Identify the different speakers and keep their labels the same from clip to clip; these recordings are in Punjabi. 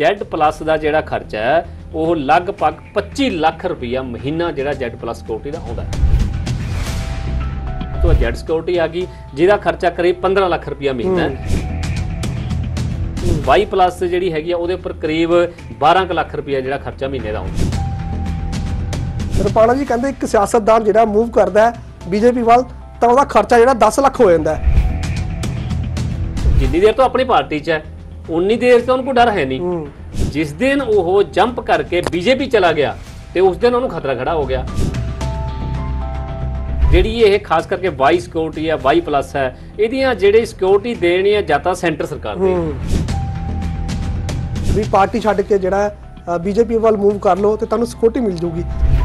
Speaker 1: Z+ ਦਾ ਜਿਹੜਾ ਖਰਚਾ ਹੈ ਉਹ ਲਗਭਗ 25 ਲੱਖ ਰੁਪਈਆ ਮਹੀਨਾ ਜਿਹੜਾ Z+ ਸਿਕਿਉਰਿਟੀ ਦਾ ਆਉਂਦਾ ਹੈ। तो Z सिक्योरिटी आ गई जिहदा खर्चा करीब 15 ਲੱਖ रुपया महीना है। Y+ ਜਿਹੜੀ ਹੈਗੀ ਆ ਉਹਦੇ ਉੱਪਰ ਕਰੀਬ 12 ਲੱਖ ਰੁਪਇਆ ਜਿਹੜਾ ਖਰਚਾ ਮਹੀਨੇ ਦਾ ਆਉਂਦਾ।
Speaker 2: ਰੁਪਾਣਾ ਜੀ ਕਹਿੰਦੇ ਇੱਕ ਸਿਆਸਤਦਾਨ ਜਿਹੜਾ ਮੂਵ ਕਰਦਾ ਹੈ ਬੀਜੇਪੀ ਵੱਲ ਤਾਂ ਉਹਦਾ ਖਰਚਾ ਜਿਹੜਾ 10 ਲੱਖ ਹੋ ਜਾਂਦਾ ਹੈ।
Speaker 1: ਜਿੰਨੀ ਦੇਰ ਤੋਂ ਆਪਣੀ ਪਾਰਟੀ 'ਚ ਹੈ ਉਨੀ ਦੇਰ ਤੋਂ ਉਹਨੂੰ ਕੋਈ ਡਰ ਹੈ ਨਹੀਂ। ਜਿਸ ਦਿਨ ਉਹ ਜੰਪ ਕਰਕੇ ਬੀਜੇਪੀ ਚਲਾ ਗਿਆ ਤੇ ਉਸ ਦਿਨ ਉਹਨੂੰ ਖਤਰਾ ਖੜਾ ਹੋ ਗਿਆ। ਜਿਹੜੀ ਇਹ ਖਾਸ ਕਰਕੇ Y ਸਿਕਿਉਰਿਟੀ ਹੈ Y+ ਹੈ ਇਹਦੀਆਂ ਜਿਹੜੇ ਸਿਕਿਉਰਿਟੀ ਦੇਣੀ ਹੈ ਜਾਂ ਤਾਂ ਸੈਂਟਰ ਸਰਕਾਰ ਦੇ
Speaker 2: ਵੀ ਪਾਰਟੀ ਛੱਡ ਕੇ ਜਿਹੜਾ ਬੀਜੇਪੀ ਵੱਲ ਮੂਵ ਕਰ ਲਓ ਤੇ ਤੁਹਾਨੂੰ ਸਿਕਿਉਰਿਟੀ ਮਿਲ ਜੂਗੀ।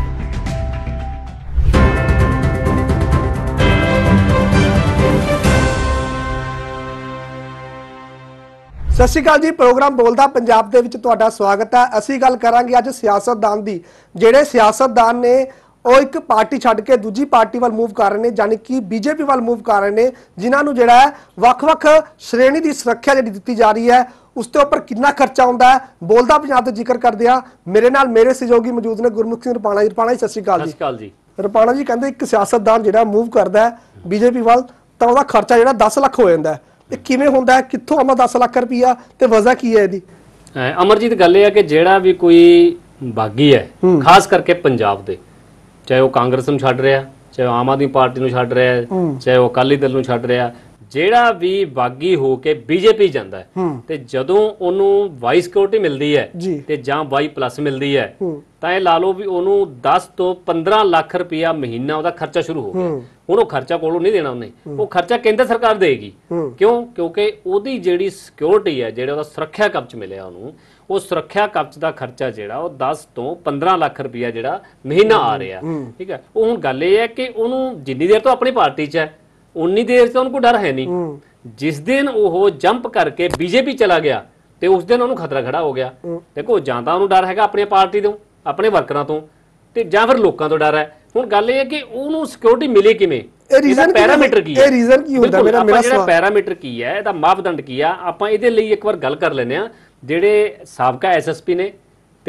Speaker 2: ਸਤਿ ਸ਼੍ਰੀ ਅਕਾਲ ਜੀ, ਪ੍ਰੋਗਰਾਮ ਬੋਲਦਾ ਪੰਜਾਬ ਦੇ ਵਿੱਚ ਤੁਹਾਡਾ ਸਵਾਗਤ ਹੈ। ਅਸੀਂ ਗੱਲ ਕਰਾਂਗੇ ਅੱਜ ਸਿਆਸਤਦਾਨ ਦੀ। ਜਿਹੜੇ ਸਿਆਸਤਦਾਨ ਨੇ ਉਹ ਇੱਕ ਪਾਰਟੀ ਛੱਡ ਕੇ ਦੂਜੀ ਪਾਰਟੀ ਵੱਲ ਮੂਵ ਕਰ ਰਹੇ ਨੇ, ਯਾਨੀ ਕਿ ਬੀਜੇਪੀ ਵੱਲ ਮੂਵ ਕਰ ਰਹੇ ਨੇ, ਜਿਨ੍ਹਾਂ ਨੂੰ ਜਿਹੜਾ ਹੈ ਵੱਖ-ਵੱਖ ਸ਼੍ਰੇਣੀ ਦੀ ਸੁਰੱਖਿਆ ਜਿਹੜੀ ਦਿੱਤੀ ਜਾ ਰਹੀ ਹੈ ਉਸ ਦੇ ਉੱਪਰ ਕਿੰਨਾ ਖਰਚਾ ਹੁੰਦਾ ਹੈ। ਬੋਲਦਾ ਪੰਜਾਬ ਦਾ ਜ਼ਿਕਰ ਕਰਦੇ ਆ। ਮੇਰੇ ਨਾਲ ਮੇਰੇ ਸਹਿਯੋਗੀ ਮੌਜੂਦ ਨੇ ਗੁਰਮੁਖ ਸਿੰਘ ਰੁਪਾਣਾ ਜੀ। ਰੁਪਾਣਾ ਜੀ ਸਤਿ ਸ਼੍ਰੀ ਅਕਾਲ ਜੀ।
Speaker 1: ਸਤਿ ਸ਼੍ਰੀ ਅਕਾਲ ਜੀ।
Speaker 2: ਰੁਪਾਣਾ ਜੀ ਕਹਿੰਦੇ ਇੱਕ ਸਿਆਸਤਦਾਨ ਜਿਹੜਾ ਮੂਵ ਕਰਦਾ ਹੈ ਬੀਜੇਪੀ ਵੱਲ ਤਾਂ ਉਹਦਾ ਖਰਚਾ ਜਿਹੜਾ 10 ਲੱਖ ਹੋ ਜਾਂਦਾ ਹੈ। ਇਹ ਕਿਵੇਂ ਹੁੰਦਾ ਹੈ, ਕਿੱਥੋਂ ਆਉਂਦਾ 10 ਲੱਖ ਰੁਪਈਆ ਤੇ ਵਜ੍ਹਾ ਕੀ ਹੈ ਇਹਦੀ?
Speaker 1: ਅਮਰਜੀਤ ਗੱਲ ਇਹ ਹੈ ਕਿ ਜਿਹੜਾ ਵੀ ਕੋਈ ਬਾਗੀ ਹੈ ਖਾਸ ਕਰਕੇ ਪੰਜਾਬ ਦੇ, ਚਾਹੇ ਉਹ ਕਾਂਗਰਸ ਨੂੰ ਛੱਡ ਰਿਹਾ, ਚਾਹੇ ਆਮ ਆਦਮੀ ਪਾਰਟੀ ਨੂੰ ਛੱਡ ਰਿਹਾ, ਚਾਹੇ ਉਹ ਅਕਾਲੀ ਦਲ ਨੂੰ ਛੱਡ ਰਿਹਾ, ਜਿਹੜਾ ਵੀ ਬਾਗੀ ਹੋ ਕੇ ਬੀਜੇਪੀ ਜਾਂਦਾ ਹੈ ਤੇ ਜਦੋਂ ਉਹਨੂੰ Y ਸਿਕਿਉਰਿਟੀ ਮਿਲਦੀ ਹੈ ਤੇ ਜਾਂ Y+ ਮਿਲਦੀ ਹੈ ਤਾਂ ਇਹ ਲਾ ਲਓ ਵੀ ਉਹਨੂੰ 10 ਤੋਂ 15 ਲੱਖ ਰੁਪਇਆ ਮਹੀਨਾ ਉਹਦਾ ਖਰਚਾ ਸ਼ੁਰੂ ਹੋ ਗਿਆ। ਹੁਣ ਉਹ ਖਰਚਾ ਕੋਲੋਂ ਨਹੀਂ ਦੇਣਾ ਉਹਨੇ, ਉਹ ਖਰਚਾ ਕੇਂਦਰ ਸਰਕਾਰ ਦੇਗੀ। ਕਿਉਂ? ਕਿਉਂਕਿ ਉਹਦੀ ਜਿਹੜੀ ਸਿਕਿਉਰਿਟੀ ਹੈ, ਜਿਹੜਾ ਉਹਦਾ ਸੁਰੱਖਿਆ ਕਵਚ ਮਿਲਿਆ ਉਹਨੂੰ, ਉਹ ਸੁਰੱਖਿਆ ਕਵਚ ਦਾ ਖਰਚਾ ਜਿਹੜਾ ਉਹ 10 ਤੋਂ 15 ਲੱਖ ਰੁਪਇਆ ਜਿਹੜਾ ਮਹੀਨਾ ਆ ਰਿਹਾ। ਠੀਕ ਹੈ। ਉਹ ਹੁਣ ਗੱਲ ਇਹ ਹੈ ਕਿ ਉਹਨੂੰ ਜਿੰਨੀ ਦੇਰ ਤੋਂ ਆਪਣੀ ਪਾਰਟੀ 'ਚ ਹੈ ਉਨੀ ਦੇਰ ਤੋਂ ਉਹਨੂੰ ਕੋਈ ਡਰ ਹੈ ਨਹੀਂ। ਜਿਸ ਦਿਨ ਉਹ ਜੰਪ ਕਰਕੇ ਬੀਜੇਪੀ ਚਲਾ ਗਿਆ ਤੇ ਉਸ ਦਿਨ ਉਹਨੂੰ ਖਤਰਾ ਖੜਾ ਹੋ ਗਿਆ। ਦੇਖੋ, ਜਾਂ ਤਾਂ ਉਹਨੂੰ ਡਰ ਹੈਗਾ ਆਪਣੀ ਪਾਰਟੀ ਤੋਂ, ਆਪਣੇ ਵਰਕਰਾਂ ਤੋਂ, ਤੇ ਜਾਂ ਫਿਰ ਲੋਕਾਂ ਤੋਂ ਡਰ ਹੈ। ਹੁਣ ਗੱਲ ਇਹ ਹੈ ਕਿ ਉਹਨੂੰ ਸਿਕਿਉਰਿਟੀ ਮਿਲੇ ਕਿਵੇਂ, ਇਹਦਾ ਪੈਰਾਮੀਟਰ ਕੀ ਹੈ,
Speaker 2: ਇਹ ਰੀਜ਼ਨ ਕੀ ਹੁੰਦਾ? ਮੇਰਾ
Speaker 1: ਜਿਹੜਾ ਪੈਰਾਮੀਟਰ ਕੀ ਹੈ, ਇਹਦਾ ਮਾਪਦੰਡ ਕੀ ਆ, ਆਪਾਂ ਇਹਦੇ ਲਈ ਇੱਕ ਵਾਰ ਗੱਲ ਕਰ ਲੈਂਦੇ ਆ। ਜਿਹੜੇ ਸਾਬਕਾ SSP ਨੇ ਤੇ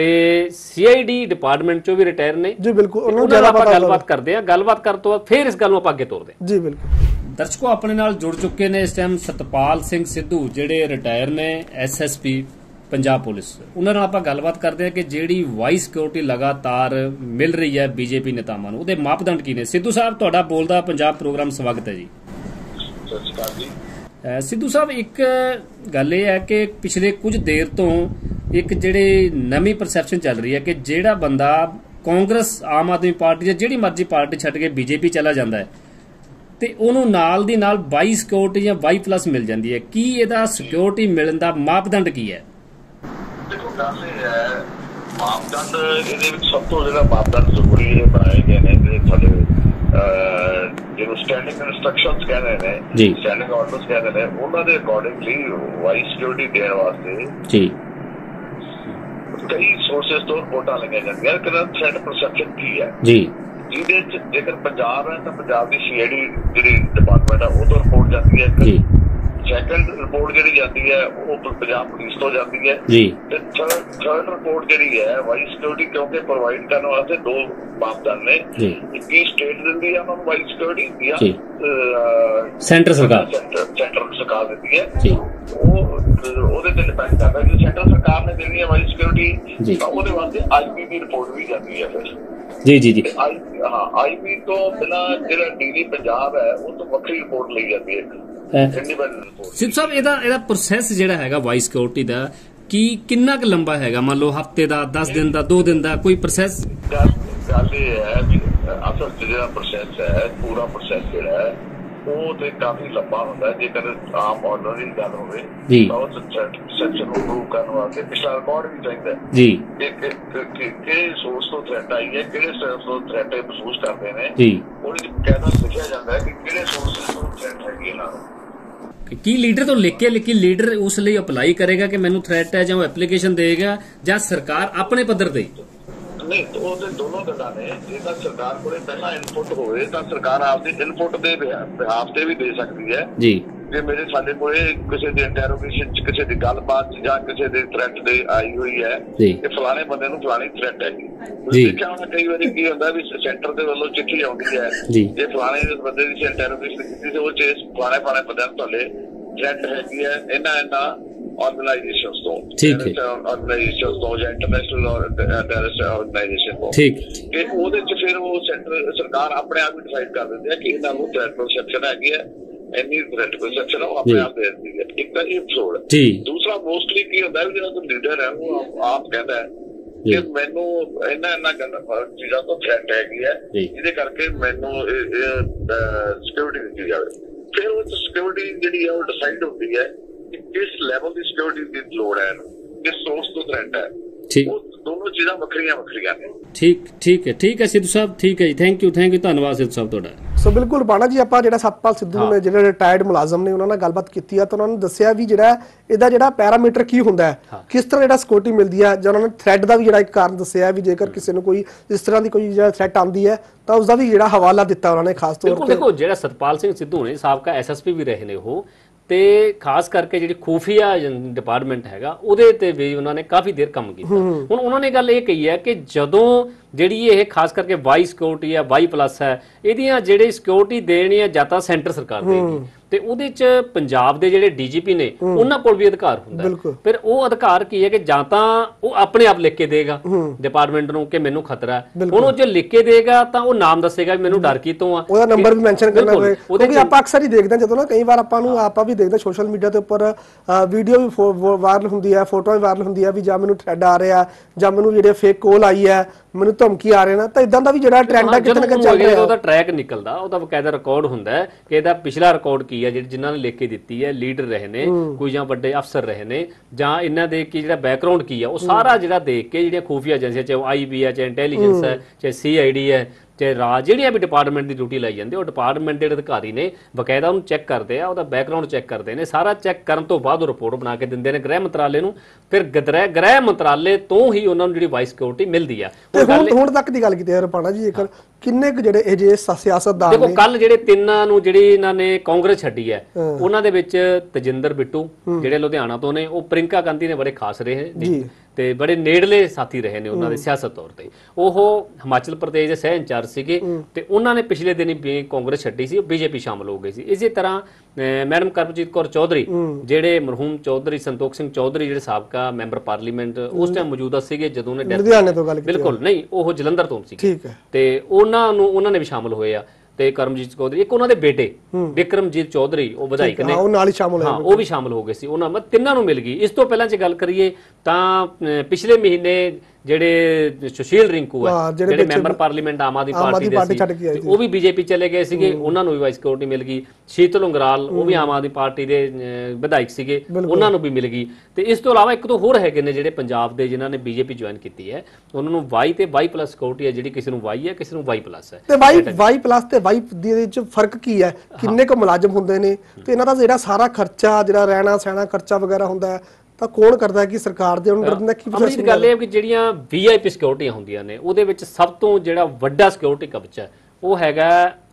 Speaker 1: CID ਡਿਪਾਰਟਮੈਂਟ ਚੋਂ ਵੀ ਰਿਟਾਇਰ ਨੇ
Speaker 2: ਜੀ, ਬਿਲਕੁਲ,
Speaker 1: ਉਹਨਾਂ ਨਾਲ ਆਪਾਂ ਗੱਲਬਾਤ ਕਰਦੇ ਆ। ਗੱਲਬਾਤ ਕਰਨ ਤੋਂ ਬਾਅਦ ਫਿਰ ਇਸ ਗੱਲ ਨੂੰ ਆਪਾਂ ਅੱਗੇ ਤੋਰਦੇ ਹਾਂ
Speaker 2: ਜੀ। ਬਿਲਕੁਲ।
Speaker 1: ਦਰਸ਼ਕੋ, ਆਪਣੇ ਨਾਲ ਜੁੜ ਚੁੱਕੇ ਨੇ ਇਸ ਟਾਈਮ ਸਤਪਾਲ ਸਿੰਘ ਸਿੱਧੂ, ਜਿਹੜੇ ਰਿਟਾਇਰ ਨੇ SSP ਪੰਜਾਬ ਪੁਲਿਸ। ਉਹਨਾਂ ਨਾਲ ਆਪਾਂ ਗੱਲਬਾਤ ਕਰਦੇ ਹਾਂ ਕਿ ਜਿਹੜੀ Y ਸਿਕਿਉਰਿਟੀ ਲਗਾਤਾਰ ਮਿਲ ਰਹੀ ਹੈ ਬੀਜੇਪੀ ਨੇਤਾਵਾਂ ਨੂੰ, ਉਹਦੇ ਮਾਪਦੰਡ ਕੀ ਨੇ। ਸਿੱਧੂ ਸਾਹਿਬ, ਤੁਹਾਡਾ ਬੋਲਦਾ ਪੰਜਾਬ ਪ੍ਰੋਗਰਾਮ ਸਵਾਗਤ ਹੈ ਜੀ।
Speaker 3: ਸਤਿ ਸ਼੍ਰੀ ਅਕਾਲ ਜੀ।
Speaker 1: ਸਿੱਧੂ ਸਾਹਿਬ, ਇੱਕ ਗੱਲ ਇਹ ਹੈ ਕਿ ਪਿਛਲੇ ਕੁਝ ਦੇਰ ਤੋਂ ਇੱਕ ਜਿਹੜੀ ਨਵੀਂ ਪਰਸੈਪਸ਼ਨ ਚੱਲ ਰਹੀ ਹੈ ਕਿ ਜਿਹੜਾ ਬੰਦਾ ਕਾਂਗਰਸ, ਆਮ ਆਦਮੀ ਪਾਰਟੀ ਜਾਂ ਜਿਹੜੀ ਮਰਜ਼ੀ ਪਾਰਟੀ ਛੱਡ ਕੇ ਬੀਜੇਪੀ ਚਲਾ ਜਾਂਦਾ ਹੈ ਤੇ ਉਹਨੂੰ ਨਾਲ ਦੀ ਨਾਲ Y ਸਿਕਿਉਰਿਟੀ ਜਾਂ Y+ ਮਿਲ ਜਾਂਦੀ ਹੈ। ਕੀ ਇਹਦਾ ਸਿਕਿਉਰਿਟੀ ਮਿਲਣ ਦਾ ਮਾਪਦੰਡ ਕੀ ਹੈ?
Speaker 3: ਦੇਖੋ, ਗੱਲ ਇਹ ਹੈ, ਮਾਪਦੰਡ ਇਹਦੇ ਵਿੱਚ ਸਭ ਤੋਂ ਜਿਹੜਾ ਮਾਪਦੰਡ ਜ਼ਰੂਰੀ ਇਹ ਬਣਾਏ ਗਏ ਨੇ ਜਿਹੜੇ ਸਾਡੇ ਜਿਹਨੂੰ ਸਟੈਂਡਿੰਗ ਇਨਸਟਰਕਸ਼ਨਸ ਕਹਿੰਦੇ ਨੇ, ਸਟੈਂਡਿੰਗ ਆਰਡਰਸ ਕਹਿੰਦੇ ਨੇ, ਉਹਨਾਂ ਦੇ ਅਕੋਰਡਿੰਗਲੀ Y ਸਿਕਿਉਰਿਟੀ ਦੇਣ ਵਾਸਤੇ ਜੀ ਕਈ ਸੋਰਸਸ ਤੋਂ ਰਿਪੋਰਟਾਂ ਲਗਾਈਆਂ ਜਾਂਦੀਆਂ ਕਿ ਥ੍ਰੈਟ ਪਰਸੈਪਸ਼ਨ ਕੀ ਹੈ ਜੀ। ਜਿਹਦੇ ਚ ਜੇਕਰ ਪੰਜਾਬ ਹੈ ਤਾਂ ਪੰਜਾਬ ਦੀ CID ਜਿਹੜੀ ਡਿਪਾਰਟਮੈਂਟ ਹੈ ਉਹ ਤੋਂ ਰਿਪੋਰਟ ਜਾਂਦੀ ਹੈ ਜੀ। ਸੈਕੰਡ ਰਿਪੋਰਟ ਜਿਹੜੀ ਜਾਂਦੀ ਹੈ ਉਹ ਪੰਜਾਬ ਪੁਲਿਸ ਤੋਂ ਜਾਂਦੀ ਹੈ ਜੀ। ਤੇ ਥਰਡ ਰਿਪੋਰਟ ਜਿਹੜੀ ਹੈ Y ਸਿਕਿਉਰਿਟੀ ਕਿਉਂਕਿ ਪ੍ਰੋਵਾਈਡ ਕਰਨ ਵਾਸਤੇ ਦੋ ਮਾਪਦੰਡ ਨੇ, ਇੱਕ ਸਟੇਟ ਦਿੰਦੀ ਹੈ ਉਹਨਾਂ ਨੂੰ Y ਸਿਕਿਉਰਿਟੀ ਜਾਂ
Speaker 1: ਸੈਂਟਰ ਸਰਕਾਰ
Speaker 3: ਦਿੰਦੀ ਹੈ ਜੀ। ਉਹਦੇ ਤੇ ਡਿਪੈਂਡ ਕਰਦਾ ਜੇ ਸੈਂਟਰ ਸਰਕਾਰ ਨੇ ਦੇਣੀ ਹੈ Y ਸਿਕਿਉਰਿਟੀ ਤਾਂ ਉਹਦੇ ਵਾਸਤੇ IP ਦੀ ਰਿਪੋਰਟ ਵੀ ਜਾਂਦੀ ਹੈ ਫਿਰ ਜੀ। IP ਤੋਂ ਬਿਨਾਂ ਜਿਹੜਾ DD ਪੰਜਾਬ ਹੈ ਉਹ ਤੋਂ ਵੱਖਰੀ ਰਿਪੋਰਟ ਲਈ ਜਾਂਦੀ ਹੈ।
Speaker 1: ਸਿੱਧੂ ਸਾਹਿਬ, ਇਹਦਾ ਪ੍ਰੋਸੈਸ ਜਿਹੜਾ ਹੈਗਾ Y ਸਿਕਿਉਰਿਟੀ ਦਾ ਕਿੰਨਾ ਕੁ ਲੰਬਾ ਹੈਗਾ? ਮੰਨ ਲਓ ਹਫ਼ਤੇ ਦਾ, 10 ਦਿਨ ਦਾ, 2 ਦਿਨ ਦਾ, ਕੋਈ ਪ੍ਰੋਸੈਸ?
Speaker 3: ਗੱਲ ਇਹ ਹੈ ਵੀ ਅਸਲ ਜਿਹੜਾ ਪ੍ਰੋਸੈਸ ਹੈ, ਪੂਰਾ ਪ੍ਰੋਸੈਸ ਜਿਹੜਾ ਹੈ ਉਹ ਤੇ ਕਾਫੀ ਲੰਬਾ ਹੁੰਦਾ। ਜੇਕਰ ਆਮ ਆਰਡਰ ਦੀ ਗੱਲ ਹੋਵੇ ਤਾਂ ਉਹ ਸੈਕਸ਼ਨ ਨੂੰ ਅਪਰੂਵ ਕਰਨ ਵਾਸਤੇ ਪਿਛਲਾ ਰਿਕਾਰਡ ਵੀ ਚਾਹੀਦਾ ਜੀ। ਕਿਹੜੇ ਸੋਰਸ ਤੋਂ ਥ੍ਰੈਟ ਆਈ ਹੈ, ਕਿਹੜੇ ਸੋਰਸ ਤੋਂ ਥ੍ਰੈਟ ਮਹਿਸੂਸ ਕਰਦੇ ਨੇ ਜੀ, ਉਹਦੇ ਚ ਕਹਿਣਾ ਲਿਖਿਆ ਜਾਂਦਾ ਹੈ ਕਿ ਕਿਹੜੇ ਸੋਰਸ ਤੋਂ ਥ੍ਰੈਟ ਹੈਗੀ ਇਹਨਾਂ ਨੂੰ।
Speaker 1: ਕੀ ਲੀਡਰ ਤੋਂ ਲਿਖ ਕੇ ਲੀਡਰ ਉਸ ਲਈ ਅਪਲਾਈ ਕਰੇਗਾ ਕਿ ਮੈਨੂੰ ਥ੍ਰੈਟ ਹੈ, ਜਾਂ ਉਹ ਐਪਲੀਕੇਸ਼ਨ ਦੇਗਾ, ਜਾਂ ਸਰਕਾਰ ਆਪਣੇ ਪੱਧਰ ਤੇ?
Speaker 3: ਨਹੀਂ, ਉਹਦੇ ਦੋਨੋਂ ਗੱਲਾਂ ਨੇ। ਜੇਕਰ ਸਰਕਾਰ ਕੋਲੇ ਪਹਿਲਾਂ ਇਨਪੁਟ ਹੋਵੇ ਤਾਂ ਸਰਕਾਰ ਆਪਦੀ ਇਨਪੁਟ ਦੇ ਬਿਹਾਫ ਤੇ ਵੀ ਦੇ ਸਕਦੀ ਹੈ ਜੀ। ਜੇ ਮੇਰੇ ਸਾਡੇ ਕੋਲੇ ਕਿਸੇ ਦੇ ਇੰਟਰੋਗੇਸ਼ਨ ਚ ਕਿਸੇ ਦੀ ਗੱਲਬਾਤ ਜਾਂ ਕਿਸੇ ਦੇ ਥ੍ਰੈਟ ਦੇ ਆਈ ਹੋਈ ਹੈ ਕਿ ਫਲਾਣੇ ਬੰਦੇ ਨੂੰ ਫਲਾਣੀ ਥ੍ਰੈਟ ਹੈਗੀ। ਦੇਖਿਆ ਹੋਣਾ ਕਈ ਵਾਰੀ ਕੀ ਹੁੰਦਾ ਵੀ ਸੈਂਟਰ ਦੇ ਵੱਲੋਂ ਚਿੱਠੀ ਆਉਂਦੀ ਹੈ ਜੇ ਫਲਾਣੇ ਬੰਦੇ ਦੀ ਇੰਟਰੋਗੇਸ਼ਨ ਕੀਤੀ ਤੇ ਉਹ ਚ ਫਲਾਣੇ ਬੰਦਿਆਂ ਨੂੰ ਤੁਹਾਡੇ ਥ੍ਰੈਟ ਹੈਗੀ ਹੈ ਇਹਨਾਂ ऑर्गेनाइजेशंस ਤੋਂ ऑर्गेनाइजेशंस ਤੋਂ ਜਾਂ ਇੰਟਰਨੈਸ਼ਨਲ ਟੈਰਰਿਸਟ ਆਰਗੇਨਾਈਜੇਸ਼ਨ ਤੋਂ ਕਿ ਉਹਦੇ ਚ ਫਿਰ ਉਹ ਸੈਂਟਰ ਸਰਕਾਰ ਆਪਣੇ ਆਪ ਹੀ ਡਿਸਾਈਡ ਕਰ ਦਿੰਦੇ ਆ ਕਿ ਇਹਨਾਂ ਨੂੰ ਥ੍ਰੈਟ ਪਰਸੈਪਸ਼ਨ ਹੈਗੀ ਹੈ, ਇੰਨੀ ਥ੍ਰੈਟ ਪਰਸੈਪਸ਼ਨ ਉਹ ਆਪਣੇ ਆਪ ਦੇ ਦਿੰਦੀ ਹੈ। ਇੱਕ ਤਾਂ ਇਹ ਐਪੀਸੋਡ। ਦੂਸਰਾ ਮੋਸਟਲੀ ਕੀ ਹੁੰਦਾ ਹੈ ਜਿਹੜਾ ਕੋਈ ਲੀਡਰ ਹੈ ਉਹ ਆਪ ਕਹਿੰਦਾ ਹੈ ਕਿ ਮੈਨੂੰ ਇਹਨਾਂ ਚੀਜ਼ਾਂ ਤੋਂ ਥ੍ਰੈਟ ਹੈਗੀ ਹੈ, ਜਿਹਦੇ ਕਰਕੇ ਮੈਨੂੰ ਸਿਕਿਉਰਿਟੀ ਦਿੱਤੀ ਜਾਵੇ। ਫਿਰ ਉਹ ਸਿਕਿਉਰਿਟੀ ਜਿਹੜੀ ਹੈ ਉਹ ਡਿਸਾਈਡ ਹੁੰਦੀ ਹੈ किस लेवल की सिक्योरिटी की लोड़ है, किस सोर्स तो थ्रेट है। दोनों चीज़ां वखरियां ने।
Speaker 1: ठीक है सिद्धू साहब, ठीक है जी, थैंक यू धन्यवाद सिद्धू साहब तुहाडा।
Speaker 2: सो बिल्कुल बाणा जी ਆਪਾਂ ਜਿਹੜਾ ਸਤਪਾਲ ਸਿੱਧੂ ਨੇ ਜਿਹੜੇ ਰਿਟਾਇਰਡ ਮੁਲਾਜ਼ਮ ਨੇ ਉਹਨਾਂ ਨਾਲ ਗੱਲਬਾਤ ਕੀਤੀ ਆ ਤਾਂ ਉਹਨਾਂ ਨੇ ਦੱਸਿਆ ਵੀ ਜਿਹੜਾ ਇਹਦਾ ਜਿਹੜਾ ਪੈਰਾਮੀਟਰ ਕੀ ਹੁੰਦਾ ਹੈ, ਕਿਸ ਤਰ੍ਹਾਂ ਜਿਹੜਾ ਸਿਕਿਉਰਿਟੀ ਮਿਲਦੀ ਹੈ, ਜਾਂ ਉਹਨਾਂ ਨੇ ਥ੍ਰੈਟ ਦਾ ਵੀ ਜਿਹੜਾ ਇੱਕ ਕਾਰਨ ਦੱਸਿਆ ਵੀ ਜੇਕਰ ਕਿਸੇ ਨੂੰ ਕੋਈ ਇਸ ਤਰ੍ਹਾਂ ਦੀ ਕੋਈ ਜਿਹੜਾ ਥ੍ਰੈਟ ਆਉਂਦੀ ਹੈ ਤਾਂ ਉਸ ਦਾ ਵੀ ਜਿਹੜਾ ਹਵਾਲਾ ਦਿੱਤਾ ਉਹਨਾਂ ਨੇ ਖਾਸ ਤੌਰ ਤੇ।
Speaker 1: ਦੇਖੋ ਜਿਹੜਾ ਸਤਪਾਲ ਸਿੰਘ ਸਿੱਧੂ ਨੇ ਸਾਬਕਾ ਐਸਐਸਪੀ ਵੀ ਰਹੇ ਨੇ ਉਹ, ਤੇ ਖਾਸ ਕਰਕੇ ਜਿਹੜੀ ਖੂਫੀਆ ਡਿਪਾਰਟਮੈਂਟ ਹੈਗਾ ਉਹਦੇ ਤੇ ਵੀ ਉਹਨਾਂ ਨੇ ਕਾਫੀ ਦੇਰ ਕੰਮ ਕੀਤਾ। ਹੁਣ ਉਹਨਾਂ ਨੇ ਗੱਲ ਇਹ ਕਹੀ ਹੈ ਕਿ ਜਦੋਂ ਜਿਹੜੀ ਇਹ ਖਾਸ ਕਰਕੇ ਵਾਈ ਸਿਕਿਉਰਿਟੀ ਹੈ, ਵਾਈ ਪਲੱਸ ਹੈ, ਇਹਦੀਆਂ ਜਿਹੜੀ ਸਿਕਿਉਰਿਟੀ ਦੇਣੀ ਹੈ ਜਾਂ ਤਾਂ ਸੈਂਟਰ ਸਰਕਾਰ ਦੇਗੀ ਤੇ ਉਹਦੇ ਚ ਪੰਜਾਬ ਦੇ ਜਿਹੜੇ ਡੀਜੀਪੀ ਨੇ ਉਹਨਾਂ ਕੋਲ ਵੀ ਅਧਿਕਾਰ ਹੁੰਦਾ। ਫਿਰ ਉਹ ਅਧਿਕਾਰ ਕੀ ਹੈ ਕਿ ਜਾਂ ਤਾਂ ਉਹ ਆਪਣੇ ਆਪ ਲਿਖ ਕੇ ਦੇਗਾ ਡਿਪਾਰਟਮੈਂਟ ਨੂੰ ਕਿ ਮੈਨੂੰ ਖਤਰਾ ਹੈ, ਹੁਣ ਉਹ ਜੇ ਲਿਖ ਕੇ ਦੇਗਾ ਤਾਂ ਉਹ ਨਾਮ ਦੱਸੇਗਾ ਵੀ ਮੈਨੂੰ ਡਰ ਕਿਤੋਂ ਆ,
Speaker 2: ਉਹਦਾ ਨੰਬਰ ਵੀ ਮੈਂਸ਼ਨ ਕਰਨਾ ਹੋਵੇ। ਕਿਉਂਕਿ ਆਪਾਂ ਅਕਸਰ ਹੀ ਦੇਖਦੇ ਹਾਂ ਜਦੋਂ ਨਾ ਕਈ ਵਾਰ ਆਪਾਂ ਵੀ ਦੇਖਦੇ ਸੋਸ਼ਲ ਮੀਡੀਆ ਦੇ ਉੱਪਰ ਵੀਡੀਓ ਵੀ ਵਾਇਰਲ ਹੁੰਦੀ ਹੈ, ਫੋਟੋ ਵੀ ਵਾਇਰਲ ਹੁੰਦੀ ਹੈ ਵੀ ਜਾਂ ਮੈਨੂੰ ਥ੍ਰੈਡ ਆ ਰਿਹਾ ਜਾਂ ਮੈਨੂੰ ਜਿਹੜੇ ਫੇਕ ਕਾਲ ਆਈ ਹੈ, ਮੈਨੂੰ ਧਮਕੀ ਆ ਰਹੇ ਨਾ, ਤਾਂ ਇਦਾਂ ਦਾ ਵੀ ਜਿਹੜਾ ਟ੍ਰੈਂਡ ਹੈ ਕਿਤੇ ਨਾ ਕਿਤੇ ਚੱਲ ਰਿਹਾ।
Speaker 1: ਉਹਦਾ ਟਰੈਕ ਨਿਕਲਦਾ, ਉਹਦਾ ਬਕਾਇਦਾ ਰਿਕਾਰਡ ਹੁੰਦਾ ਕਿ ਇਹਦਾ ਪਿਛਲਾ ਰਿਕਾਰਡ ਕੀ ਹੈ, ਜਿਨ੍ਹਾਂ ਨੇ ਲਿਖ ਕੇ ਦਿੱਤੀ ਹੈ, ਲੀਡਰ ਰਹੇ ਨੇ ਕੋਈ ਜਾਂ ਵੱਡੇ ਅਫਸਰ ਰਹੇ ਨੇ ਜਾਂ ਇਹਨਾਂ ਦੇ ਕੀ ਜਿਹੜਾ ਬੈਕਗ੍ਰਾਉਂਡ ਕੀ ਹੈ, ਉਹ ਸਾਰਾ ਜਿਹੜਾ ਦੇਖ ਕੇ ਜਿਹੜੀਆਂ ਖੂਫੀਆ ਏਜੰਸੀਆਂ ਚਾਹੇ ਆਈਬੀ ਹੈ, ਚਾਹੇ ਇੰਟੈਲੀਜੈਂਸ ਹੈ, ਚਾਹੇ ਸੀਆਈਡੀ ਹੈ, ਚਾਹੇ ਰਾਜ ਜਿਹੜੀਆਂ ਵੀ ਡਿਪਾਰਟਮੈਂਟ ਦੀ ਡਿਊਟੀ ਲਾਈ ਜਾਂਦੀ ਉਹ ਡਿਪਾਰਟਮੈਂਟ ਦੇ ਅਧਿਕਾਰੀ ਨੇ ਬਕਾਇਦਾ ਉਹਨੂੰ ਚੈੱਕ ਕਰਦੇ ਆ, ਉਹਦਾ ਬੈਕਗ੍ਰਾਉਂਡ ਚੈੱਕ ਕਰਦੇ ਨੇ, ਸਾਰਾ ਚੈੱਕ ਕਰਨ ਤੋਂ ਬਾਅਦ ਉਹ ਰਿਪੋਰਟ ਬਣਾ ਕੇ ਦਿੰਦੇ ਨੇ ਗ੍ਰਹਿ ਮੰਤਰਾਲੇ ਨੂੰ। ਫਿਰ ਗ੍ਰਹਿ ਮੰਤਰਾਲੇ ਤੋਂ ਹੀ ਉਹਨਾਂ ਨੂੰ ਜਿਹੜੀ ਵਾਈਸ ਸਿਕਿਉਰਿਟੀ ਮਿਲਦੀ ਆ।
Speaker 2: ਹੁਣ ਤੱਕ ਦੀ ਗੱਲ ਕੀਤੀ ਹੈ ਰਪਾਣਾ ਜੀ, ਜੇਕਰ ਕਿੰਨੇ ਕੁ ਜਿਹੜੇ ਇਹ ਸਿਆਸਤਦਾਨ
Speaker 1: ਦੇਖੋ ਕੱਲ ਜਿਹੜੇ ਤਿੰਨਾਂ ਨੂੰ ਜਿਹੜੀ ਇਹਨਾਂ ਨੇ ਕਾਂਗਰਸ ਛੱਡੀ ਹੈ ਉਹਨਾਂ ਦੇ ਵਿੱਚ ਤਜਿੰਦਰ ਬਿੱਟੂ ਜਿਹੜੇ ਲੁਧਿਆਣਾ ਤੋਂ ਨੇ, ਉਹ ਪ੍ਰਿੰਕਾ ਗਾਂਧੀ ਨੇ ਬੜੇ ਖਾਸ ਰਹੇ ਜੀ ਤੇ ਬੜੇ ਨੇੜਲੇ ਸਾਥੀ ਰਹੇ ਨੇ ਉਹਨਾਂ ਦੇ ਸਿਆਸਤ ਤੌਰ ਤੇ। ਉਹ ਹਿਮਾਚਲ ਪ੍ਰਦੇਸ਼ ਦੇ ਸਹਿ ਇੰਚਾਰਜ ਸੀਗੇ ਤੇ ਉਹਨਾਂ ਨੇ ਪਿਛਲੇ ਦਿਨ ਹੀ ਕਾਂਗਰਸ ਛੱਡੀ ਸੀ, ਬੀਜੇਪੀ ਸ਼ਾਮਲ ਹੋ ਗਈ ਸੀ। ਇਸੇ ਤਰ੍ਹਾਂ ਮੈਡਮ ਕਰਮਜੀਤ ਕੌਰ ਚੌਧਰੀ ਜਿਹੜੇ ਮਰਹੂਮ ਚੌਧਰੀ ਸੰਤੋਖ ਸਿੰਘ ਚੌਧਰੀ ਜਿਹੜੇ ਸਾਬਕਾ ਮੈਂਬਰ ਪਾਰਲੀਮੈਂਟ ਉਸ ਟਾਈਮ ਮੌਜੂਦਾ ਸੀਗੇ ਜਦੋਂ ਉਹਨੇ ਬਿਲਕੁਲ ਨਹੀਂ ਉਹ ਜਲੰਧਰ ਤੋਂ ਸੀ ਤੇ ਉਹਨਾਂ ਨੇ ਵੀ ਸ਼ਾਮਲ ਹੋਏ ਆ। ਤੇ ਕਰਮਜੀਤ ਚੌਧਰੀ ਇੱਕ ਉਹਨਾਂ ਦੇ ਬੇਟੇ ਵਿਕਰਮਜੀਤ ਚੌਧਰੀ ਉਹ ਵਿਧਾਇਕ ਨੇ, ਉਹ ਨਾਲ ਹੀ ਸ਼ਾਮਲ ਹੋਏ, ਉਹ ਵੀ ਸ਼ਾਮਲ ਹੋ ਗਏ ਸੀ। ਉਹਨਾਂ ਮੈਂ ਤਿੰਨਾਂ ਨੂੰ ਮਿਲ ਗਈ। ਇਸ ਤੋਂ ਪਹਿਲਾਂ ਜੇ ਗੱਲ ਕਰੀਏ ਤਾਂ ਪਿਛਲੇ ਮਹੀਨੇ ਜਿਹੜੇ ਸੁਸ਼ੀਲ ਰਿੰਕੂ ਹੈ ਜਿਹੜੇ ਮੈਂਬਰ ਪਾਰਲੀਮੈਂਟ ਆਮ ਆਦਮੀ ਪਾਰਟੀ ਦੇ ਸੀ ਉਹ ਵੀ ਬੀਜੇਪੀ ਚਲੇ ਗਏ ਸੀਗੇ, ਉਹਨਾਂ ਨੂੰ ਵੀ ਵਾਈਸ ਸਿਕਿਉਰਿਟੀ ਮਿਲ ਗਈ। ਸ਼ੀਤਲ ਉਂਗਰਾਲ ਉਹ ਵੀ ਆਮ ਆਦਮੀ ਪਾਰਟੀ ਦੇ ਵਿਧਾਇਕ ਸੀਗੇ, ਉਹਨਾਂ ਨੂੰ ਵੀ ਮਿਲ ਗਈ। ਤੇ ਇਸ ਤੋਂ ਇਲਾਵਾ ਇੱਕ ਦੋ ਹੋਰ ਹੈਗੇ ਨੇ ਜਿਹੜੇ ਪੰਜਾਬ ਦੇ ਜਿਨ੍ਹਾਂ ਨੇ ਬੀਜੇਪੀ ਜੁਆਇਨ ਕੀਤੀ ਹੈ, ਉਹਨਾਂ ਨੂੰ ਵਾਈ ਤੇ ਵਾਈ ਪਲੱਸ ਸਿਕਿਉਰਿਟੀ ਹੈ, ਜਿਹੜੀ ਕਿਸੇ ਨੂੰ ਵਾਈ ਹੈ ਕਿਸੇ ਨੂੰ ਵਾਈ ਪਲੱਸ ਹੈ।
Speaker 2: ਤੇ ਵਾਈ ਪਲੱਸ ਤੇ ਵਾਈ ਦੇ ਵਿੱਚ ਫਰਕ ਕੀ ਹੈ, ਕਿੰਨੇ ਕੁ ਮੁਲਾਜ਼ਮ ਹੁੰਦੇ ਨੇ ਤੇ ਇਹਨਾਂ ਦਾ ਜਿਹੜਾ ਸਾਰਾ ਖਰਚਾ ਜਿਹੜਾ ਰਹਿਣਾ ਸਹਿਣਾ ਖਰਚਾ ਵਗੈਰਾ ਹੁੰਦਾ ਹੈ ਤਾਂ ਕੌਣ ਕਰਦਾ ਹੈ ਕਿ ਸਰਕਾਰ ਦੇ ਅੰਡਰ ਦਾ ਕੀ
Speaker 1: ਪ੍ਰੋਸੈਸ? ਗੱਲ ਇਹ ਹੈ ਕਿ ਜਿਹੜੀਆਂ ਵੀਆਈਪੀ ਸਿਕਿਉਰਿਟੀਆਂ ਹੁੰਦੀਆਂ ਨੇ ਉਹਦੇ ਵਿੱਚ ਸਭ ਤੋਂ ਜਿਹੜਾ ਵੱਡਾ ਸਿਕਿਉਰਿਟੀ ਕਵਚ ਹੈ ਉਹ ਹੈਗਾ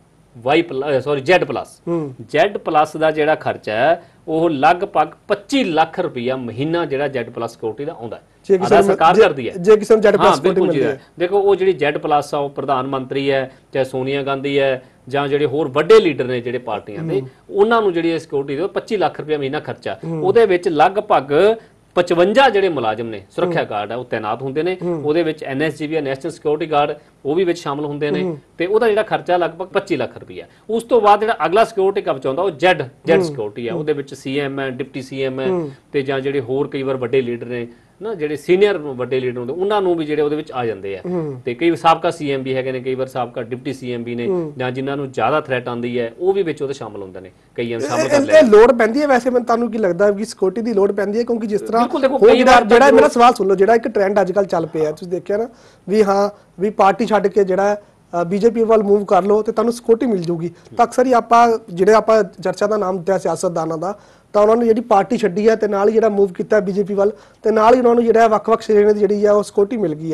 Speaker 1: ਜ਼ੈਡ ਪਲੱਸ ਦਾ ਜਿਹੜਾ ਖਰਚਾ ਹੈ ਉਹ ਲਗਭਗ 25 ਲੱਖ ਰੁਪਇਆ ਮਹੀਨਾ ਜਿਹੜਾ ਜ਼ੈਡ ਪਲੱਸ ਸਿਕਿਉਰਿਟੀ ਦਾ ਆਉਂਦਾ ਹੈ, ਸਰਕਾਰ ਕਰਦੀ ਹੈ ਜੇ ਕਿਸੇ ਨੂੰ ਜ਼ੈਡ ਪਲੱਸ ਸਿਕਿਉਰਿਟੀ ਮਿਲਦੀ ਹੈ। ਦੇਖੋ ਉਹ ਜਿਹੜੀ ਜ਼ੈਡ ਪਲੱਸ ਆ ਉਹ ਪ੍ਰਧਾਨ ਮੰਤਰੀ ਹੈ, ਚਾਹੇ ਸੋਨੀਆ ਗਾਂਧੀ ਹੈ ਜਾਂ ਜਿਹੜੇ ਹੋਰ ਵੱਡੇ ਲੀਡਰ ਨੇ ਜਿਹੜੇ ਪਾਰਟੀਆਂ ਦੇ, ਉਹਨਾਂ ਨੂੰ ਜਿਹੜੀ ਸਿਕਿਉਰਿਟੀ ਦੇ 25 ਲੱਖ ਰੁਪਇਆ ਮਹੀਨਾ ਖਰਚਾ। ਉਹਦੇ ਵਿੱਚ ਲਗਭਗ 55 ਜਿਹੜੇ ਮੁਲਾਜ਼ਮ ਨੇ ਸੁਰੱਖਿਆ ਗਾਰਡ ਆ ਉਹ ਤੈਨਾਤ ਹੁੰਦੇ ਨੇ, ਉਹਦੇ ਵਿੱਚ ਐਨਐਸਜੀਬੀ ਨੈਸ਼ਨਲ ਸਿਕਿਉਰਿਟੀ ਗਾਰਡ ਉਹ ਵੀ ਵਿੱਚ ਸ਼ਾਮਲ ਹੁੰਦੇ ਨੇ ਤੇ ਉਹਦਾ ਜਿਹੜਾ ਖਰਚਾ ਲਗਭਗ 25 ਲੱਖ ਰੁਪਇਆ। ਉਸ ਤੋਂ ਬਾਅਦ ਜਿਹੜਾ ਅਗਲਾ ਸਿਕਿਉਰਿਟੀ ਕਵਚ ਆਉਂਦਾ ਉਹ ਜ਼ੈਡ ਸਿਕਿਉਰਿਟੀ ਆ, ਉਹਦੇ ਵਿੱਚ ਸੀਐਮ ਹੈ, ਡਿਪਟੀ ਸੀਐਮ ਹੈ ਤੇ ਜਾਂ ਜਿਹੜੇ ਹੋਰ ਕਈ ਵਾਰ ਵੱਡੇ ਲੀਡਰ ਨੇ ਨਾ ਜਿਹੜੇ ਸੀਨੀਅਰ ਵੱਡੇ ਲੀਡਰ ਹੁੰਦੇ ਉਹਨਾਂ ਨੂੰ ਵੀ ਜਿਹੜੇ ਉਹਦੇ ਵਿੱਚ ਆ ਜਾਂਦੇ ਆ। ਤੇ ਕਈ ਸਾਬਕਾ ਸੀਐਮ ਵੀ ਹੈਗੇ ਨੇ, ਕਈ ਵਾਰ ਸਾਬਕਾ ਡਿਪਟੀ ਸੀਐਮ ਵੀ ਨੇ, ਜਾਂ ਜਿਨ੍ਹਾਂ ਨੂੰ ਜ਼ਿਆਦਾ ਥ੍ਰੈਟ ਆਉਂਦੀ ਹੈ ਉਹ ਵੀ ਵਿੱਚ ਉਹਦੇ ਸ਼ਾਮਲ ਹੁੰਦੇ ਨੇ, ਕਈਆਂ ਨੂੰ ਸ਼ਾਮਲ ਕਰ ਲਿਆ। ਇਹ ਲੋੜ ਪੈਂਦੀ ਹੈ ਵੈਸੇ ਮੈਨੂੰ ਤੁਹਾਨੂੰ ਕੀ ਲੱਗਦਾ ਕਿ ਸਿਕਿਉਰਿਟੀ ਦੀ ਲੋੜ ਪੈਂਦੀ ਹੈ? ਕਿਉਂਕਿ ਜਿਸ ਤਰ੍ਹਾਂ ਜਿਹੜਾ ਮੇਰਾ ਸਵਾਲ ਸੁਣ ਲਓ, ਜਿਹੜਾ ਇੱਕ ਟ੍ਰੈਂਡ ਅੱਜ ਕੱਲ੍ਹ ਚੱਲ ਪਿਆ ਤੁਸੀਂ ਦੇਖਿਆ ਨਾ ਵੀ ਹਾਂ ਵੀ ਪਾਰਟੀ ਛੱਡ ਕੇ ਜਿਹੜਾ ਬੀਜੇਪੀ ਵੱਲ ਮੂਵ ਕਰ ਲਓ ਤੇ ਤੁਹਾਨੂੰ ਸਿਕਿਉਰਿਟੀ ਮਿਲ ਜੂਗੀ। ਤਾਂ ਅਕਸਰ ਹੀ ਆਪਾਂ ਚਰਚਾ ਦਾ ਨਾਮ ਦਿੱਤਾ ਸਿਆਸਤਦਾਨਾਂ ਦਾ, ਤਾਂ ਉਹਨਾਂ ਨੇ ਜਿਹੜੀ ਪਾਰਟੀ ਛੱਡੀ ਹੈ ਤੇ ਨਾਲ ਹੀ ਜਿਹੜਾ ਮੂਵ ਕੀਤਾ ਬੀਜੇਪੀ ਵੱਲ ਤੇ ਨਾਲ ਹੀ ਉਹਨਾਂ ਨੂੰ ਜਿਹੜਾ ਵੱਖ-ਵੱਖ ਸ਼੍ਰੇਣੀ ਦੀ ਜਿਹੜੀ ਹੈ ਉਹ ਸਿਕਿਉਰਿਟੀ ਮਿਲ ਗਈ ਹੈ।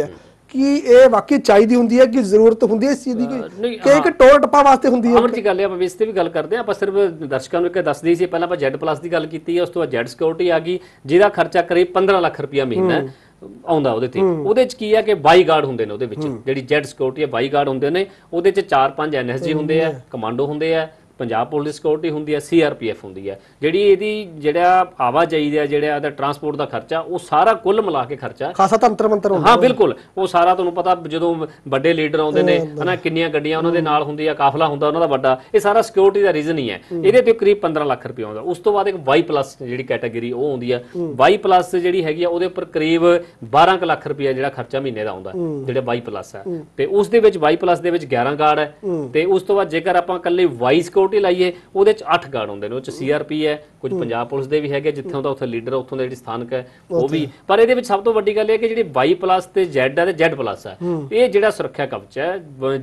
Speaker 2: ਕਿ ਇਹ ਵਾਕਈ ਚਾਹੀਦੀ ਹੁੰਦੀ ਹੈ ਕਿ ਜ਼ਰੂਰਤ ਹੁੰਦੀ ਹੈ ਇਸ ਚੀਜ਼ ਦੀ ਕਿ ਇੱਕ ਟੋਲ ਟੱਪਾ ਵਾਸਤੇ ਹੁੰਦੀ ਹੈ?
Speaker 1: ਅਮਰ ਜੀ ਗੱਲ ਹੈ, ਆਪਾਂ ਇਸ ਤੇ ਵੀ ਗੱਲ ਕਰਦੇ ਹਾਂ। ਆਪਾਂ ਸਿਰਫ ਦਰਸ਼ਕਾਂ ਨੂੰ ਇੱਕ ਦੱਸਦੀ ਸੀ, ਪਹਿਲਾਂ ਆਪਾਂ Z+ ਦੀ ਗੱਲ ਕੀਤੀ ਹੈ, ਉਸ ਤੋਂ ਬਾਅਦ Z ਸਿਕਿਉਰਿਟੀ ਆ ਗਈ, ਜਿਹਦਾ ਖਰਚਾ ਕਰੀਬ 15 ਲੱਖ ਰੁਪਇਆ ਮਹੀਨਾ ਆਉਂਦਾ ਉਹਦੇ ਤੇ। ਉਹਦੇ ਚ ਕੀ ਹੈ ਕਿ ਬਾਈ ਗਾਰਡ ਹੁੰਦੇ ਨੇ ਉਹਦੇ ਵਿੱਚ, ਜਿਹੜੀ Z ਸਿਕਿਉਰਿਟੀ ਹੈ ਬਾਈ ਗਾਰਡ ਹੁੰਦੇ ਨੇ ਉਹਦੇ ਚ 4-5 NSG ਹੁੰਦੇ ਆ, ਕਮਾਂਡੋ ਹੁੰਦੇ ਆ, ਪੰਜਾਬ ਪੁਲਿਸ ਸਿਕਿਉਰਿਟੀ ਹੁੰਦੀ ਹੈ, CRPF ਹੁੰਦੀ ਹੈ। ਜਿਹੜੀ ਇਹਦੀ ਜਿਹੜਾ ਆਵਾਜਾਈ ਦਾ ਜਿਹੜਾ ਇਹਦਾ ਟਰਾਂਸਪੋਰਟ ਦਾ ਖਰਚਾ ਉਹ ਸਾਰਾ ਕੁੱਲ ਮਿਲਾ ਕੇ ਖਰਚਾ
Speaker 2: ਖਾਸਾ ਤੰਤਰ ਮੰਤਰ ਹੁੰਦਾ।
Speaker 1: ਹਾਂ ਬਿਲਕੁਲ, ਉਹ ਸਾਰਾ ਤੁਹਾਨੂੰ ਪਤਾ ਜਦੋਂ ਵੱਡੇ ਲੀਡਰ ਆਉਂਦੇ ਨੇ ਹਨਾ, ਕਿੰਨੀਆਂ ਗੱਡੀਆਂ ਉਹਨਾਂ ਦੇ ਨਾਲ ਹੁੰਦੀਆਂ, ਕਾਫਲਾ ਹੁੰਦਾ ਉਹਨਾਂ ਦਾ ਵੱਡਾ, ਇਹ ਸਾਰਾ ਸਿਕਿਉਰਿਟੀ ਦਾ ਰੀਜ਼ਨ ਹੀ ਹੈ। ਇਹਦੇ ਤੇ ਕਰੀਬ 15 ਲੱਖ ਰੁਪਏ ਆਉਂਦਾ। ਉਸ ਤੋਂ ਬਾਅਦ ਇੱਕ Y+ ਜਿਹੜੀ ਕੈਟਾਗਰੀ ਉਹ ਆਉਂਦੀ ਹੈ। Y+ ਜਿਹੜੀ ਹੈਗੀ ਆ ਉਹਦੇ ਉੱਪਰ ਕਰੀਬ 12 ਲੱਖ ਰੁਪਏ ਜਿਹੜਾ ਖਰਚਾ ਮਹੀਨੇ ਦਾ ਆਉਂਦਾ, ਜਿਹੜਾ Y+ ਹੈ। ਤੇ ਉਸ ਦੇ ਵਿੱਚ Y+ ਦੇ ਵਿੱਚ 11 ਗਾਰਡ ਹੈ। ਤੇ ਉਸ ਤੋਂ ਬਾਅਦ ਜੇਕਰ ਆਪਾਂ ਇਕੱਲੇ Y ਸਿਕਿਉਰਿਟੀ ਲਾਈਏ ਉਹਦੇ ਚ 8 ਗਾਰਡ ਹੁੰਦੇ ਨੇ। ਉਹ ਚ CRP ਹੈ, ਕੁਝ ਪੰਜਾਬ ਪੁਲਿਸ ਦੇ ਵੀ ਹੈਗੇ, ਜਿੱਥੋਂ ਦਾ ਉੱਥੇ ਲੀਡਰ ਉੱਥੋਂ ਦਾ ਜਿਹੜੀ ਸਥਾਨਕ ਹੈ ਉਹ ਵੀ। ਪਰ ਇਹਦੇ ਵਿੱਚ ਸਭ ਤੋਂ ਵੱਡੀ ਗੱਲ ਇਹ ਹੈ ਕਿ ਜਿਹੜੀ Y+ ਤੇ Z ਹੈ ਤੇ Z+ ਹੈ, ਇਹ ਜਿਹੜਾ ਸੁਰੱਖਿਆ ਕਵਚ ਹੈ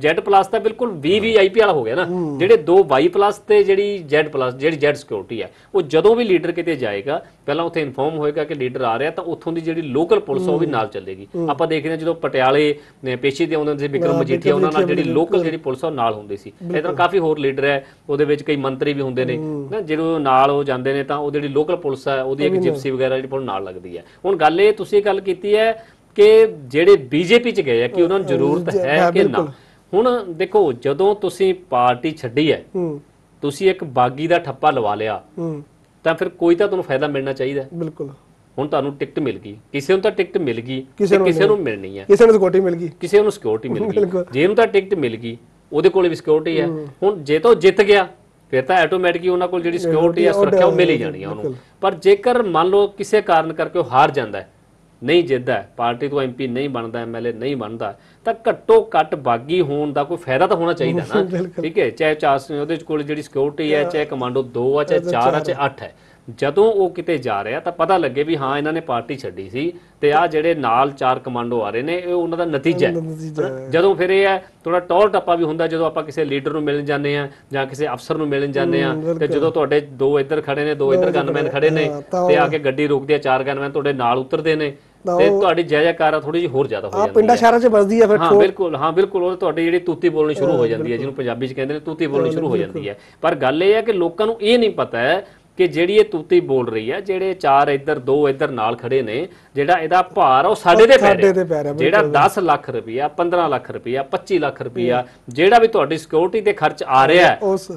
Speaker 1: Z+ ਤਾਂ ਬਿਲਕੁਲ VVIP ਵਾਲਾ ਹੋ ਗਿਆ ਨਾ। ਜਿਹੜੇ ਦੋ Y+ ਤੇ ਜਿਹੜੀ Z+ ਜਿਹੜੀ Z ਸਿਕਿਉਰਿਟੀ ਹੈ, ਉਹ ਜਦੋਂ ਵੀ ਲੀਡਰ ਕਿਤੇ ਜਾਏਗਾ ਪਹਿਲਾਂ ਉੱਥੇ ਇਨਫੋਰਮ ਹੋਏਗਾ ਕਿ ਲੀਡਰ ਆ ਰਿਹਾ, ਤਾਂ ਉੱਥੋਂ ਦੀ ਜਿਹੜੀ ਲੋਕਲ ਪੁਲਿਸ ਉਹ ਵੀ ਨਾਲ ਚੱਲੇਗੀ। ਆਪਾਂ ਦੇਖਦੇ ਹਾਂ ਜਦੋਂ ਪਟਿਆਲੇ ਪੇਸ਼ੀ ਤੇ ਆਉਂਦੇ ਸੀ ਵਿਕਰਮ ਮਜੀਠੀਆ, ਉਹਨਾਂ ਨਾਲ ਜਿਹੜੀ ਲੋਕਲ ਜਿਹੜੀ ਪੁਲਿਸ ਉਹ ਨਾਲ ਹੁੰਦੀ ਸੀ। ਇਸ ਤਰ੍ਹਾਂ ਕਾਫੀ ਹੋਰ ਲੀਡਰ ਹੈ, ਉਹਦੇ ਵਿੱਚ ਕਈ ਮੰਤਰੀ ਵੀ ਹੁੰਦੇ ਨੇ ਨਾ, ਜਦੋਂ ਨਾਲ ਉਹ ਜਾਂਦੇ ਨੇ ਤਾਂ ਉਹ ਜਿਹੜੀ ਲੋਕਲ ਪੁਲਿਸ ਹੈ ਉਹਦੀ ਇੱਕ ਜਿਪਸੀ ਵਗੈਰਾ ਜਿਹੜੀ ਪੁਲਿਸ ਨਾਲ ਲੱਗਦੀ ਹੈ। ਹੁਣ ਗੱਲ ਇਹ ਤੁਸੀਂ ਗੱਲ ਕੀਤੀ ਹੈ ਕਿ ਜਿਹੜੇ BJP ਚ ਗਏ ਆ ਕਿ ਉਹਨਾਂ ਨੂੰ ਜ਼ਰੂਰਤ ਹੈ ਕਿ ਨਾ। ਹੁਣ ਦੇਖੋ, ਜਦੋਂ ਤੁਸੀਂ ਪਾਰਟੀ ਛੱਡੀ ਹੈ, ਤੁਸੀਂ ਇੱਕ ਬਾਗੀ ਦਾ ਠੱਪਾ ਲਵਾ ਲਿਆ, ਤਾਂ ਫਿਰ ਕੋਈ ਤਾਂ ਤੁਹਾਨੂੰ ਫਾਇਦਾ ਮਿਲਣਾ ਚਾਹੀਦਾ।
Speaker 2: ਬਿਲਕੁਲ।
Speaker 1: ਹੁਣ ਤੁਹਾਨੂੰ ਟਿਕਟ ਮਿਲ ਗਈ, ਕਿਸੇ ਨੂੰ ਤਾਂ ਟਿਕਟ ਮਿਲ ਗਈ, ਕਿਸੇ ਨੂੰ ਮਿਲਣੀ ਹੈ,
Speaker 2: ਕਿਸੇ ਨੂੰ ਸਿਕਿਉਰਿਟੀ ਮਿਲ ਗਈ,
Speaker 1: ਕਿਸੇ ਨੂੰ ਸਿਕਿਉਰਿਟੀ ਮਿਲ ਗਈ। ਜਿਹਨੂੰ ਤਾਂ ਟਿਕਟ ਮਿਲ ਗਈ ਉਹਦੇ ਕੋਲ ਵੀ ਸਿਕਿਉਰਿਟੀ ਹੈ। ਹੁਣ ਜੇ ਤਾਂ ਜਿੱਤ ਗਿਆ ਫਿਰ ਤਾਂ ਆਟੋਮੈਟਿਕਲੀ ਉਹਨਾਂ ਕੋਲ ਜਿਹੜੀ ਸਿਕਿਉਰਿਟੀ ਹੈ, ਸੁਰੱਖਿਆ ਉਹ ਮਿਲ ਹੀ ਜਾਣੀ ਹੈ ਉਹਨੂੰ। ਪਰ ਜੇਕਰ ਮੰਨ ਲਓ ਕਿਸੇ ਕਾਰਨ ਕਰਕੇ ਉਹ ਹਾਰ ਜਾਂਦਾ, ਨਹੀਂ ਜਿੱਤਦਾ, ਪਾਰਟੀ ਤੋਂ MP ਨਹੀਂ ਬਣਦਾ, MLA ਨਹੀਂ ਬਣਦਾ, ਤਾਂ ਘੱਟੋ ਘੱਟ ਬਾਗੀ ਹੋਣ ਦਾ ਕੋਈ ਫਾਇਦਾ ਤਾਂ ਹੋਣਾ ਚਾਹੀਦਾ ਨਾ। ਠੀਕ ਹੈ, ਚਾਹੇ ਉਹਦੇ ਕੋਲ ਜਿਹੜੀ ਸਿਕਿਉਰਿਟੀ ਹੈ, ਚਾਹੇ ਕਮਾਂਡੋ 2 ਆ, ਚਾਹੇ 4 ਆ, ਚਾਹੇ 8 ਹੈ, ਜਦੋਂ ਉਹ ਕਿਤੇ ਜਾ ਰਿਹਾ ਤਾਂ ਪਤਾ ਲੱਗੇ ਵੀ ਹਾਂ ਇਹਨਾਂ ਨੇ ਪਾਰਟੀ ਛੱਡੀ ਸੀ ਤੇ ਆ ਜਿਹੜੇ ਨਾਲ 4 ਕਮਾਂਡੋ ਆ ਰਹੇ ਨੇ ਇਹ ਉਹਨਾਂ ਦਾ ਨਤੀਜਾ ਹੈ। ਜਦੋਂ ਫਿਰ ਇਹ ਹੈ ਥੋੜਾ ਟੌਰ ਟੱਪਾ ਵੀ ਹੁੰਦਾ ਜਦੋਂ ਆਪਾਂ ਕਿਸੇ ਲੀਡਰ ਨੂੰ ਮਿਲਣ ਜਾਂਦੇ ਆ ਜਾਂ ਕਿਸੇ ਅਫਸਰ ਨੂੰ ਮਿਲਣ ਜਾਂਦੇ ਆ, ਤੇ ਜਦੋਂ ਤੁਹਾਡੇ 2 ਇੱਧਰ ਖੜੇ ਨੇ, 2 ਇੱਧਰ ਗਨਮੈਨ ਖੜੇ ਨੇ, ਤੇ ਆ ਕੇ ਗੱਡੀ ਰੋਕਦੇ ਆ, 4 ਗਨਮੈਨ ਤੁਹਾਡੇ ਨਾਲ ਉਤਰਦੇ ਨੇ, ਤੇ ਤੁਹਾਡੀ ਜੈਕਾਰਾ ਥੋੜੀ ਜਿਹੀ ਹੋਰ ਜ਼ਿਆਦਾ ਹੋ ਜਾਂਦੀ ਹੈ।
Speaker 2: ਪਿੰਡਾਂ ਸ਼ਹਿਰਾਂ 'ਚ ਵੱਜਦੀ ਹੈ ਫਿਰ।
Speaker 1: ਹਾਂ ਬਿਲਕੁਲ, ਹਾਂ ਬਿਲਕੁਲ, ਉਹ ਤੁਹਾਡੀ ਜਿਹੜੀ ਤੂਤੀ ਬੋਲਣੀ ਸ਼ੁਰੂ ਹੋ ਜਾਂਦੀ ਹੈ, ਜਿਹਨੂੰ ਪੰਜਾਬੀ 'ਚ ਕਹਿੰਦੇ ਨੇ ਤੂਤੀ ਬੋਲਣੀ ਸ਼ੁਰੂ ਹੋ ਜਾਂਦੀ ਹੈ। ਪਰ ਗੱਲ ਇਹ ਹੈ ਕਿ ਲੋਕਾਂ ਨੂੰ ਇਹ ਨਹੀਂ ਪਤਾ ਹੈ ਕਿ ਜਿਹੜੀ ਇਹ ਤੂਤੀ ਬੋਲ ਰਹੀ ਹੈ, ਜਿਹੜੇ 4 ਇੱਧਰ 2 ਇੱਧਰ ਨਾਲ ਖੜੇ ਨੇ, ਜਿਹੜਾ ਇਹਦਾ ਭਾਰ ਉਹ ਸਾਡੇ ਤੇ ਪੈ ਰਿਹਾ। ਜਿਹੜਾ 10 ਲੱਖ ਰੁਪਇਆ, 15 ਲੱਖ ਰੁਪਇਆ, 25 ਲੱਖ ਰੁਪਇਆ ਜਿਹੜਾ ਵੀ ਤੁਹਾਡੀ ਸਿਕਿਉਰਿਟੀ ਤੇ ਖਰਚ ਆ ਰਿਹਾ,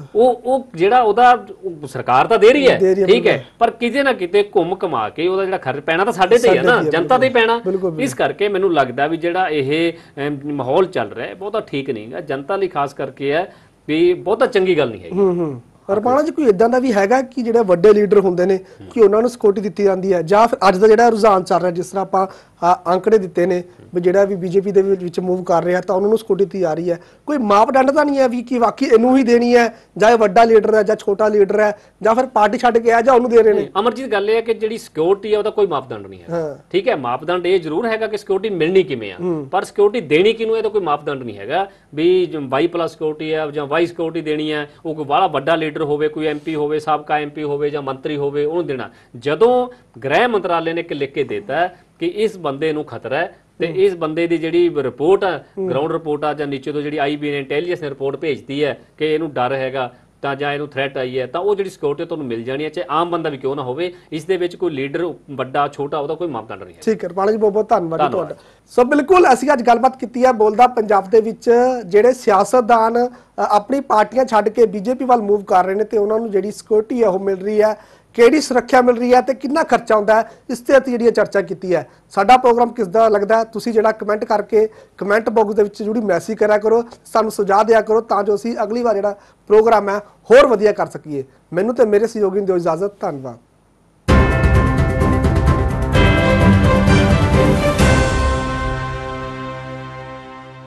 Speaker 1: ਉਹ ਜਿਹੜਾ ਉਹਦਾ ਸਰਕਾਰ ਤਾਂ ਦੇ ਰਹੀ ਹੈ, ਠੀਕ ਹੈ, ਪਰ ਕਿਤੇ ਨਾ ਕਿਤੇ ਘੁੰਮ ਘਮਾ ਕੇ ਉਹਦਾ ਜਿਹੜਾ ਖਰਚ ਪੈਣਾ ਤਾਂ ਸਾਡੇ ਤੇ ਹੀ ਹੈ ਨਾ, ਜਨਤਾ ਤੇ ਹੀ ਪੈਣਾ। ਇਸ ਕਰਕੇ ਮੈਨੂੰ ਲੱਗਦਾ ਵੀ ਜਿਹੜਾ ਇਹ ਮਾਹੌਲ ਚੱਲ ਰਿਹਾ ਹੈ ਬਹੁਤਾ ਠੀਕ ਨਹੀਂ ਹੈ, ਜਨਤਾ ਲਈ ਖਾਸ ਕਰਕੇ ਹੈ ਵੀ ਬਹੁਤਾ ਚੰਗੀ ਗੱਲ ਨਹੀਂ ਹੈਗੀ।
Speaker 2: ਰਪਾਣਾ ਜੀ ਕੋਈ ਇਦਾਂ ਦਾ ਵੀ ਹੈਗਾ ਕਿ ਜਿਹੜੇ ਵੱਡੇ ਲੀਡਰ ਹੁੰਦੇ ਨੇ ਕਿ ਉਹਨਾਂ ਨੂੰ ਸਿਕਿਉਰਿਟੀ ਦਿੱਤੀ ਜਾਂਦੀ ਹੈ, ਜਾਂ ਫਿਰ ਅੱਜ ਦਾ ਜਿਹੜਾ ਰੁਝਾਨ ਚੱਲ ਰਿਹਾ, ਜਿਸ ਤਰ੍ਹਾਂ ਆਪਾਂ ਅੰਕੜੇ ਦਿੱਤੇ ਨੇ ਵੀ ਜਿਹੜਾ ਵੀ BJP ਦੇ ਵਿੱਚ ਮੂਵ ਕਰ ਰਿਹਾ ਤਾਂ ਉਹਨਾਂ ਨੂੰ ਸਿਕਿਉਰਿਟੀ ਦਿੱਤੀ ਜਾ ਰਹੀ ਹੈ, ਕੋਈ ਮਾਪਦੰਡ ਤਾਂ ਨਹੀਂ ਹੈ ਵੀ ਕਿ ਵਾਕਈ ਇਹਨੂੰ ਹੀ ਦੇਣੀ ਹੈ, ਜਾਂ ਇਹ ਵੱਡਾ ਲੀਡਰ ਹੈ ਜਾਂ ਛੋਟਾ ਲੀਡਰ ਹੈ, ਜਾਂ ਫਿਰ ਪਾਰਟੀ ਛੱਡ ਕੇ ਆ ਜਾਂ ਉਹਨੂੰ ਦੇ ਰਹੇ ਨੇ?
Speaker 1: ਅਮਰਜੀਤ ਗੱਲ ਇਹ ਹੈ ਕਿ ਜਿਹੜੀ ਸਿਕਿਉਰਿਟੀ ਹੈ ਉਹਦਾ ਕੋਈ ਮਾਪਦੰਡ ਨਹੀਂ ਹੈ, ਠੀਕ ਹੈ। ਮਾਪਦੰਡ ਇਹ ਜ਼ਰੂਰ ਹੈਗਾ ਕਿ ਸਿਕਿਉਰਿਟੀ ਮਿਲਣੀ ਕਿਵੇਂ ਆ, ਪਰ ਸਿਕਿਉਰਿਟੀ ਦੇਣੀ ਕਿਹਨੂੰ ਇਹਦਾ ਕੋਈ ਮਾਪਦੰਡ ਨਹੀਂ ਹੈਗਾ ਵੀ Y+ ਸਿਕਿਉਰਿਟੀ ਹੈ ਜਾਂ Y ਸਿਕਿਉਰਿਟੀ ਦੇਣੀ ਹੈ, ਉਹ ਕੋਈ ਬੜਾ ਵੱਡਾ ਲੀਡਰ ਹੋਵੇ, ਕੋਈ MP ਹੋਵੇ, ਸਾਬਕਾ MP ਹੋਵੇ ਜਾਂ ਮੰਤਰੀ ਹੋਵੇ, ਉਹਨੂੰ ਦੇਣਾ। ਜਦੋਂ ਗ੍ਰਹਿ ਮੰਤਰਾਲੇ ਨੇ ਇੱਕ ਲਿਖ ਕੇ ਦਿੱਤਾ ਕਿ ਇਸ ਬੰਦੇ ਨੂੰ ਖਤਰਾ ਹੈ ਤੇ ਇਸ ਬੰਦੇ ਦੀ ਜਿਹੜੀ ਰਿਪੋਰਟ ਆ, ਗਰਾਊਂਡ ਰਿਪੋਰਟ ਆ, ਜਾਂ ਨੀਚੇ ਤੋਂ ਜਿਹੜੀ IB ਨੇ ਇੰਟੈਲੀਜੈਂਸ ਨੇ ਰਿਪੋਰਟ ਭੇਜਦੀ ਹੈ ਕਿ ਇਹਨੂੰ ਡਰ ਹੈਗਾ ਤਾਂ ਜਾਂ ਇਹਨੂੰ ਥ੍ਰੈਟ ਆਈ ਹੈ, ਤਾਂ ਉਹ ਜਿਹੜੀ ਸਿਕਿਉਰਿਟੀ ਤੁਹਾਨੂੰ ਮਿਲ ਜਾਣੀ ਹੈ, ਚਾਹੇ ਆਮ ਬੰਦਾ ਵੀ ਕਿਉਂ ਨਾ ਹੋਵੇ। ਇਸ ਦੇ ਵਿੱਚ ਕੋਈ ਲੀਡਰ ਵੱਡਾ ਛੋਟਾ ਉਹਦਾ ਕੋਈ ਮਾਪਦੰਡ ਨਹੀਂ ਹੈ।
Speaker 2: ਠੀਕ ਹੈ ਰਪਾਲ ਜੀ, ਬਹੁਤ ਬਹੁਤ ਧੰਨਵਾਦ ਤੁਹਾਡਾ। ਸੋ ਬਿਲਕੁਲ ਅਸੀਂ ਅੱਜ ਗੱਲਬਾਤ ਕੀਤੀ ਹੈ ਬੋਲਦਾ ਪੰਜਾਬ ਦੇ ਵਿੱਚ ਜਿਹੜੇ ਸਿਆਸਤਦਾਨ ਆਪਣੀ ਪਾਰਟੀਆਂ ਛੱਡ ਕੇ BJP ਵੱਲ ਮੂਵ ਕਰ ਰਹੇ ਨੇ ਤੇ ਉਹਨਾਂ ਨੂੰ ਜਿਹੜੀ ਸਿਕਿਉਰਿਟੀ ਹੈ ਉਹ ਮਿਲ ਰਹੀ ਹੈ, ਕਿਹੜੀ ਸੁਰੱਖਿਆ ਮਿਲ ਰਹੀ ਹੈ ਤੇ ਕਿੰਨਾ ਖਰਚਾ ਹੁੰਦਾ ਹੈ, ਇਸ ਤੇ ਅਸੀਂ ਜਿਹੜੀ ਚਰਚਾ ਕੀਤੀ ਹੈ। ਸਾਡਾ ਪ੍ਰੋਗਰਾਮ ਕਿਸ ਦਾ ਲੱਗਦਾ ਹੈ ਤੁਸੀਂ ਜਿਹੜਾ ਕਮੈਂਟ ਕਰਕੇ ਕਮੈਂਟ ਬਾਕਸ ਦੇ ਵਿੱਚ ਜਿਹੜੀ ਮੈਸੇਜ ਕਰਿਆ ਕਰੋ, ਸਾਨੂੰ ਸੁਝਾਅ ਦਿਆ ਕਰੋ ਤਾਂ ਜੋ ਅਸੀਂ ਅਗਲੀ ਵਾਰ ਜਿਹੜਾ ਪ੍ਰੋਗਰਾਮ ਹੈ ਹੋਰ ਵਧੀਆ ਕਰ ਸਕੀਏ। ਮੈਨੂੰ ਤੇ ਮੇਰੇ ਸਹਿਯੋਗੀ ਨੂੰ ਦਿਓ ਇਜਾਜ਼ਤ। ਧੰਨਵਾਦ।